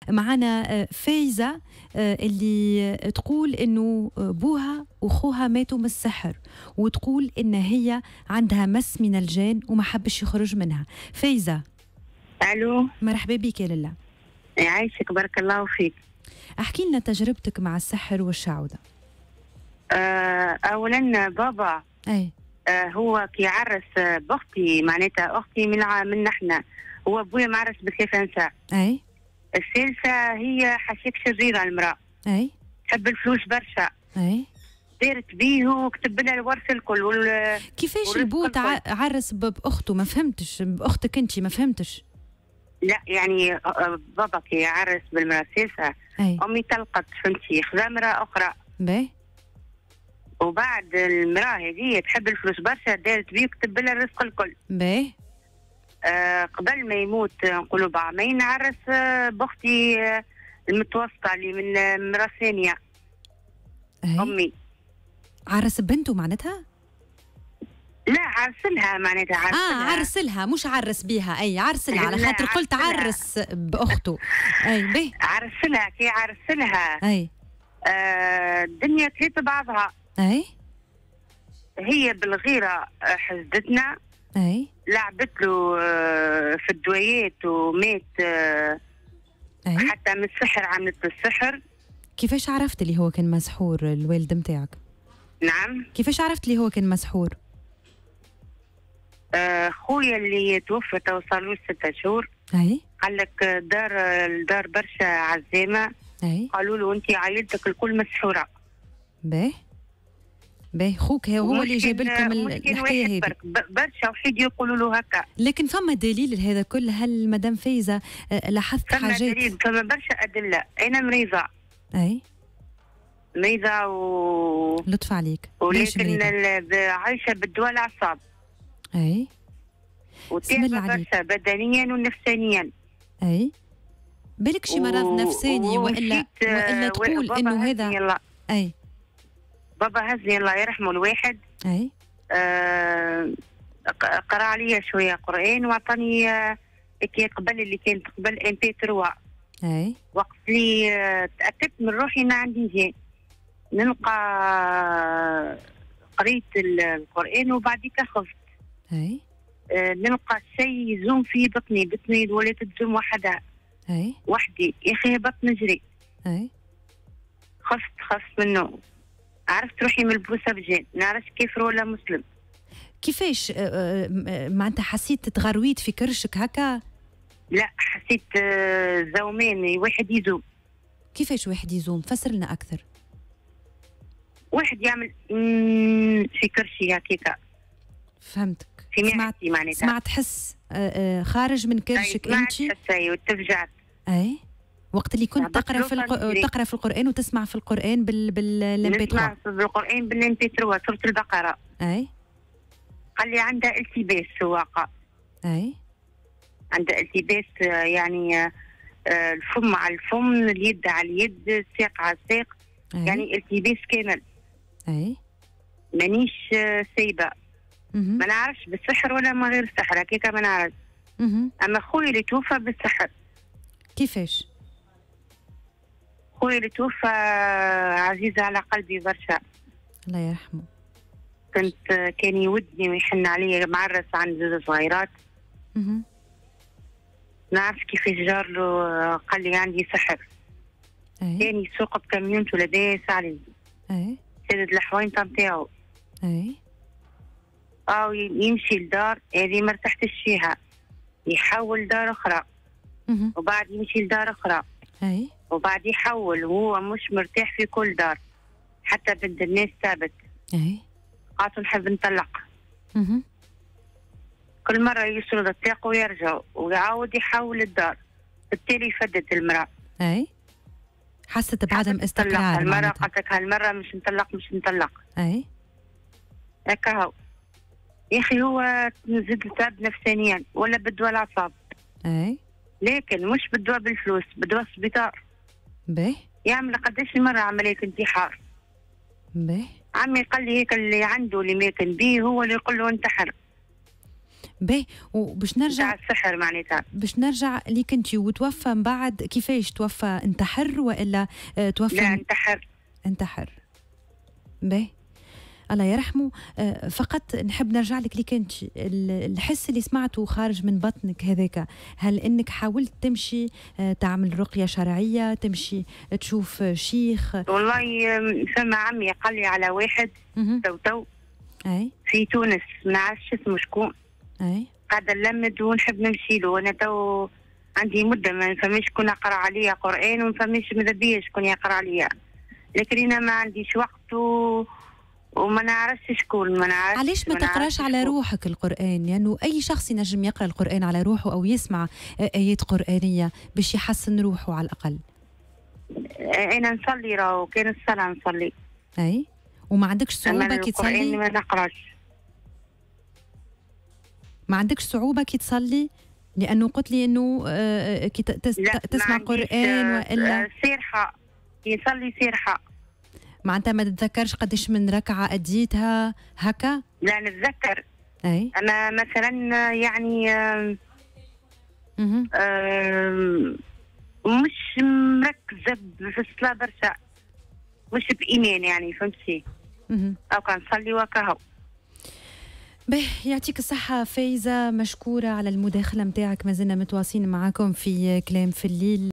معنا فايزة اللي تقول إنه بوها وأخوها ماتوا من السحر، وتقول إن هي عندها مس من الجان وما حبش يخرج منها. فايزة، الو، مرحبا بك يا لله. يعيشك، بارك الله فيك. احكي لنا تجربتك مع السحر والشعوذة. اولا بابا اي هو كي عرس باختي، معناتها اختي من نحن، هو ابويا معرس بثلاثة نساء. اي الثالثة هي حشيك شريرة المرأة، اي تحب الفلوس برشا، اي دارت بيه وكتب لها الورث الكل كيفاش البو عرس باخته؟ ما فهمتش. باختك انت ما فهمتش. لا يعني بابا كي عرس بالمرأة الثالثة، امي طلقت فهمتي، خذا امرأة اخرى. باهي. وبعد المرأة هذه تحب الفلوس برشا، دارت بيه وكتب لها الرزق الكل. باهي. قبل ما يموت نقولوا بعامين عرس باختي المتوسطة اللي من المرأة الثانية. امي عرس بنته معناتها؟ لا عرسلها معناتها، عرسلها. عرسلها مش عرس بيها. اي عرسلها على خاطر قلت عرس باخته. اي باهي. عرسلها كي عرسلها. اي الدنيا كليت بعضها. اي هي بالغيرة حسدتنا. اي لعبت له في الدويات ومات. حتى من السحر عملت له السحر. كيفاش عرفت اللي هو كان مسحور الوالد متاعك؟ نعم. كيفاش عرفت اللي هو كان مسحور؟ خويا اللي توفى تو صار له 6 شهور. اي قال لك الدار برشا عزامه. اي قالوا له انت عائلتك الكل مسحوره. باهي باهي. خوك هو اللي جاب لكم الحكايه هذه. برشا وحيد يقولوا له هكا. لكن فما دليل لهذا كل؟ هل مدام فايزه لاحظت حاجات؟ فما دليل، فما برشا ادله. انا مريضه. اي مريضه لطف عليك. ولكن عايشه بالدواء الاعصاب. اي وتعبه برشا بدنيا ونفسانيا. اي بالك شي مرض نفساني والا تقول انه هذا؟ اي بابا هزني الله يرحمه الواحد. اي قرا عليا شويه قران وعطاني كي قبل اللي كانت قبل ام بي 3. اي وقت اللي تاكدت من روحي ما عندي جان نلقى قريت القران وبعديك خفت. اي نلقى شيء يزوم في بطني ولات تزوم وحدها. اي وحدي يا اخي هبط نجري. اي خفت منه. عرفت روحي ملبوسه بجان، نعرفش كيف ولا مسلم. كيفاش معناتها حسيت تغرويت في كرشك هكا؟ لا حسيت زومان، واحد يزوم. كيفاش واحد يزوم؟ فسر لنا اكثر. واحد يعمل في كرشي هكاكا. فهمتك. في معدتي معناتها. سمعت حس خارج من كرشك انت؟ سمعت حس وتفجعت. اي وقت اللي كنت تقرا في القران وتسمع في القران بالمبي 3. نسمع في القران بالمبي 3 سوره البقره. اي قال لي عندها التباس سواقه. اي عندها التباس يعني الفم على الفم، اليد على اليد، الساق على الساق. يعني التباس كامل. اي مانيش سايبه. ما نعرفش بالسحر ولا ما غير السحر، هكاك ما نعرف. اما خويا اللي توفى بالسحر. كيفاش؟ خويا اللي توفى عزيزة على قلبي برشا. الله يرحمه. كان يودني ويحن عليا، معرس عن 2 صغيرات. نعرفش كيفاش جار له، قال لي عندي سحر. كان يسوق بكاميونته لاباس عليه. سدد الحوينطة نتاعو. أو يمشي لدار هذه ما ارتحتش فيها، يحول دار أخرى. وبعد يمشي لدار أخرى. وبعد يحول، وهو مش مرتاح في كل دار. حتى بنت الناس تابت. قالت نحب نطلق. كل مرة يسرد الطاق ويرجع ويعاود يحول الدار، بالتالي فدت المرأة. حست بعدم استقرار. المرأة قالت لك هالمرة مش نطلق. هكا هو. يا أخي هو زاد تعب نفسانيا ولا بالدواء الأعصاب. لكن مش بالدواء بالفلوس، بالدواء السبيطار. يعمل قداش مرة عملية انتحار. عمي قال لي هيك اللي عنده اللي ماكن به هو اللي يقول له انتحر. باهي، وباش نرجع السحر معناتها. باش نرجع ليك انت، وتوفى من بعد كيفاش توفى؟ انتحر ولا توفى؟ لا انتحر. باهي، الله يرحمه. فقط نحب نرجع لك ليك انت، الحس اللي سمعته خارج من بطنك هذاك، هل انك حاولت تمشي تعمل رقيه شرعيه، تمشي تشوف شيخ؟ والله فما عمي قال لي على واحد تو اي في تونس، ما نعرفش اسمه شكون، اي قاعده نلمد ونحب نمشي له. انا تو عندي مده ما نفهمش شكون يقرا عليا قران، وما نفهمش ماذا بيا شكون يقرا عليا، لكن انا ما عنديش وقت وما نعرفش شكون. ما نعرفش. علاش ما تقراش على روحك القرآن؟ لأنه يعني أي شخص ينجم يقرأ القرآن على روحه أو يسمع آيات قرآنية باش يحسن روحه على الأقل. أنا نصلي، راهو كان الصلاة نصلي. أي، وما عندكش صعوبة كي تصلي؟ القرآن ما نقراش. ما عندكش صعوبة كي تصلي؟ لأنه قلت لي إنه كي تسمع قرآن وإلا سيرحة، يصلي سيرحة. معناتها ما تتذكرش قداش من ركعة أديتها هكا؟ لا نتذكر. أي، أنا مثلا يعني مش مركزة في الصلاة برشا، مش بإيمان يعني، فهمتي؟ أو كان نصلي وكهو. به، يعطيك الصحة فايزة، مشكورة على المداخلة متاعك، ما زلنا متواصلين معاكم في كلام في الليل.